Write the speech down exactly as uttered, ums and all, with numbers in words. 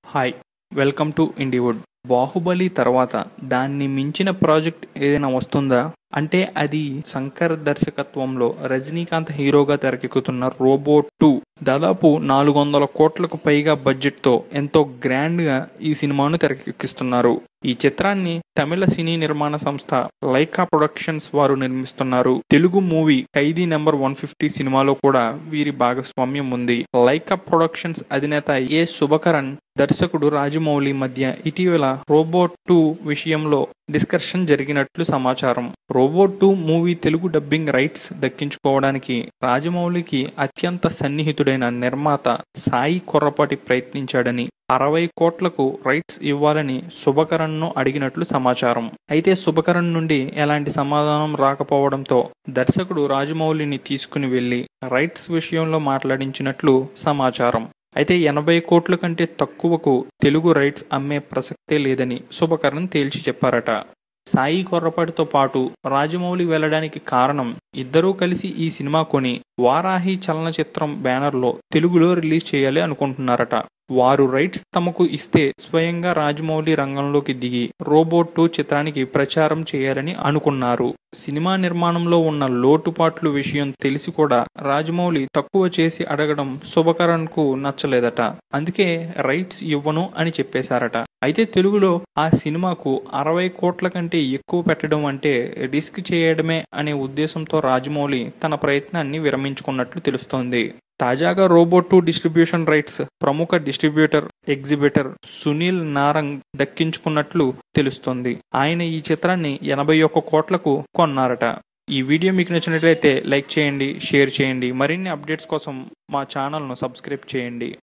Hi welcome to Indywood. Baahubali తర్వాత దాన్ని మించిన ప్రాజెక్ట్ ఏదైనా వస్తుందా అంటే అది శంకర్ దర్శకత్వంలో రజనీకాంత్ హీరోగా తెరకెక్కుతున్న రోబోట్ టూ. దాదాపు నాలుగు వందల కోట్లకు పైగా బడ్జెట్తో ఎంతో గ్రాండ్గా ఈ సినిమాను తెరకెక్కిస్తున్నారు. ఈ చిత్రాన్ని తమిళ సినీ నిర్మాణ సంస్థ లైకా ప్రొడక్షన్స్ వారు నిర్మిస్తున్నారు. Telugu movie Khaidi number one fifty సినిమాలో కూడా వీరి భాగస్వామ్యం ఉంది. లైకా ప్రొడక్షన్స్ అధినేత ఏ శుభకరణ్, దర్శకుడు రాజమౌళి మధ్య ఇటీవల రోబోట్ టూ విషయంలో డిస్కషన్ జరిగినట్లు సమాచారం. Robot two movie Telugu dubbing rights దక్కించుకోవడానికి రాజమౌళికి అత్యంత సన్నిహితుడైన నిర్మాత సాయి కొర్రపాటి ప్రయత్నించాడని, అరవై కోట్లకు రైట్స్ ఇవ్వాలని శుభకరణ్ను అడిగినట్లు సమాచారం. అయితే శుభకరణ్ నుండి ఎలాంటి సమాధానం రాకపోవడంతో దర్శకుడు రాజమౌళిని తీసుకుని వెళ్లి రైట్స్ విషయంలో మాట్లాడించినట్లు సమాచారం. అయితే ఎనభై కోట్ల కంటే తక్కువకు తెలుగు రైట్స్ అమ్మే ప్రసక్తే లేదని శుభకరణ్ తేల్చి చెప్పారట. సాయి కొర్రపాటితో పాటు రాజమౌళి వెళ్లడానికి కారణం ఇద్దరూ కలిసి ఈ సినిమా కొని వారాహి చలనచిత్రం బ్యానర్లో తెలుగులో రిలీజ్ చేయాలి అనుకుంటున్నారట. వారు రైట్స్ తమకు ఇస్తే స్వయంగా రాజమౌళి రంగంలోకి దిగి రోబోట్ టూ చిత్రానికి ప్రచారం చేయాలని అనుకున్నారు. సినిమా నిర్మాణంలో ఉన్న లోటుపాట్ల విషయం తెలిసి కూడా రాజమౌళి తక్కువ చేసి అడగడం శుభకరణ్ కు నచ్చలేదట. అందుకే రైట్స్ ఇవ్వను అని చెప్పేశారట. అయితే తెలుగులో ఆ సినిమాకు అరవై కోట్ల కంటే ఎక్కువ పెట్టడం అంటే రిస్క్ చేయడమే అనే ఉద్దేశంతో రాజమౌళి తన ప్రయత్నాన్ని విరమించుకున్నట్లు తెలుస్తోంది. తాజాగా రోబోట్ టూ డిస్ట్రిబ్యూషన్ రైట్స్ ప్రముఖ డిస్ట్రిబ్యూటర్ ఎగ్జిబిటర్ సునీల్ నారంగ్ దక్కించుకున్నట్లు తెలుస్తోంది. ఆయన ఈ చిత్రాన్ని ఎనభై ఒక్క కోట్లకు కొన్నారట. ఈ వీడియో మీకు నచ్చినట్లయితే లైక్ చేయండి, షేర్ చేయండి. మరిన్ని అప్డేట్స్ కోసం మా ఛానల్ను సబ్స్క్రైబ్ చేయండి.